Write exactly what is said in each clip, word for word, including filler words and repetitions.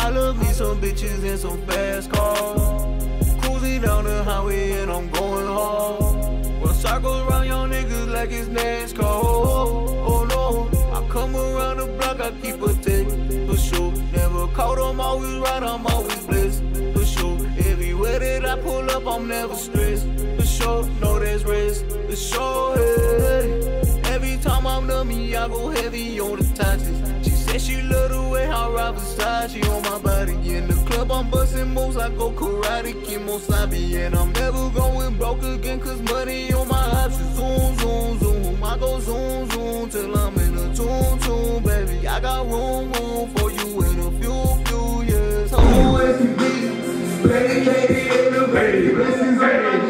I love me some bitches and some fast cars. Cruising down the highway and I'm going hard. Run circles around young niggas like it's NASCAR. Oh, oh no, I come around the block, I keep a tick, for sure. Never caught, I'm always right, I'm always blessed, for sure. Everywhere that I pull up, I'm never stressed, for sure. No, there's rest, for sure. Hey. Every time I'm dummy, I go heavy on the touches. She said she love the way I ride Versace on my body. In the club, I'm busting moves, I go karate, kimosabi. And I'm never going broke again, cause money on my options. Zoom, zoom, zoom, I go zoom, zoom, till I'm in a tune, tune, baby. I got room, room for you in a few, few years. So S U V, lady, lady, in the baby, blessings on my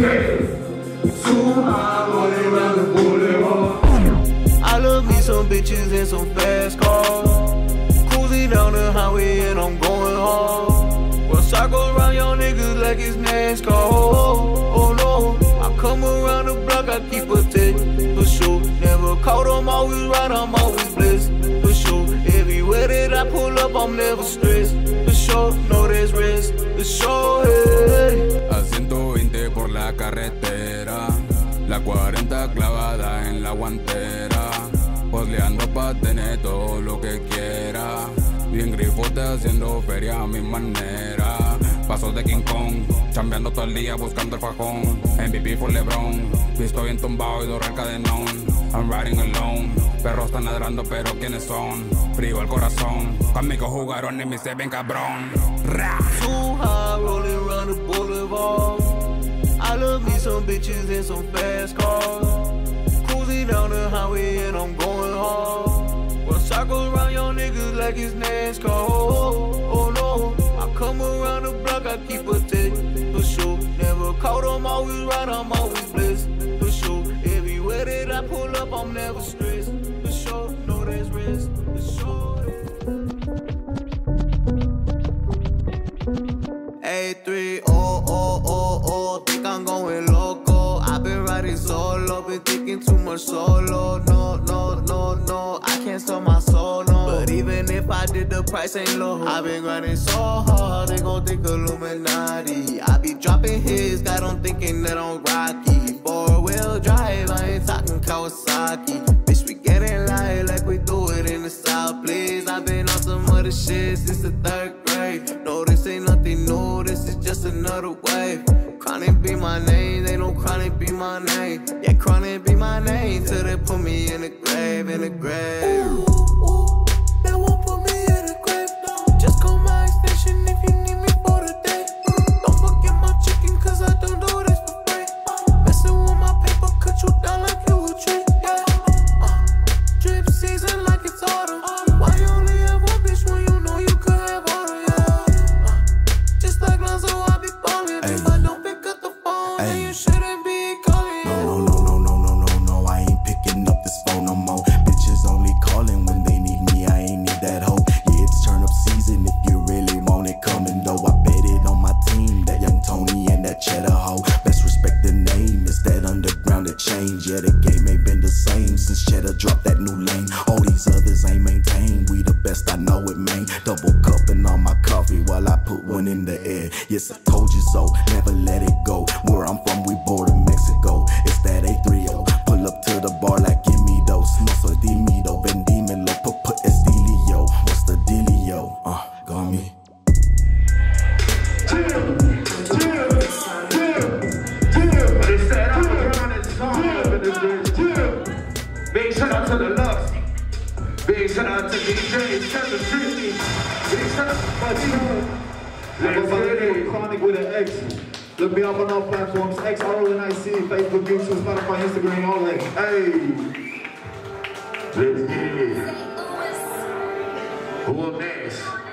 knees. Too high, rolling around the boulevard. I love me some bitches and some fast cars. Cruising down the highway and I'm going hard. Run circles around young niggas like it's NASCAR. Oh, oh no, I come around the block, I keep a tick, for sure. Never caught, I'm always right, I'm always blessed, for sure. Everywhere that I pull up, I'm never stressed, for sure. No, there's rest, for sure. Hey. A ciento veinte por la carretera, la cuarenta clavada en la guantera, posleando pa' tener todo lo que quiera. Bien grifote haciendo feria a mi manera. Pasos de King Kong, chambeando todo el día buscando el fajón. M V P for LeBron, visto bien tumbado y doré el cadenón. I'm riding alone, perros están ladrando pero ¿quiénes son? Frío el corazón, conmigo jugaron y me se ven cabrón. Ra. Too high, rolling around the Boulevard. I love me some bitches and some fast cars. Cruising down the highway and I'm going hard. Run circles around young niggas like it's NASCAR. Oh, oh no, I come around the block, I keep a tick, for sure. Never caught, I'm always right, I'm always blessed, for sure. Everywhere that I pull up, I'm never stressed, for sure. No, there's rest, for sure. A three, oh, oh, oh, oh, think I'm going loco. I've been riding solo, been thinking too much solo. No, no, no, no, I can't sell my soul, no. But even if I did, the price ain't low. I've been grinding so hard, they gon' think Illuminati. I be dropping hits, got them thinking that I'm Rocky. Four-wheel drive, I ain't talking Kawasaki. Bitch, we getting light like we do it in the South, please. I've been on some other shit since the third grade. No, this ain't nothing new, this is just another wave. Chronic be my name, they know Chronic be my name. Yeah, Chronic be my name, till they put me in the grave, in the grave. Ooh, ooh, they won't put me in the grave, no. Just call my extension if you need me for the day. Don't forget my chicken, cause I don't do this for free. Messing with my paper, cut you down like you a tree, yeah. uh, Drip season like it's autumn. Why you only have one bitch when you know you could have all of, yeah. uh, Just like Lonzo, I be ballin'. If I don't pick up the phone, then you shouldn't be calling. No, no, no, no, no, no, no, no, I ain't picking up this phone no more. Bitches only calling when they need me, I ain't need that hoe. Yeah, it's turn up season, if you really want it, come and go. I bet it on my team, that young Tony and that cheddar hoe. Best respect the name, it's that underground that changed. Yeah, the game ain't been the same since Cheddar dropped that new lane. All these others ain't maintained, we the best, I know it, man. Double cupping on my coffee while I put one in the air. Yes, I told you so, never let it go. Where I'm from, we border Mexico. It's that A three oh, pull up to the bar like give me those. No soy tímido, ven dímelo, put put estilio. What's the dealio? Uh, go on me. Big shout out to the Lux. Big shout out to D J seven fifty. Big shout out to my team. Let's get it. Xronic with an X. Look me up on all platforms. X R O N I C. Facebook, YouTube, Spotify, Instagram, all that. Hey. Let's get it. Who up next?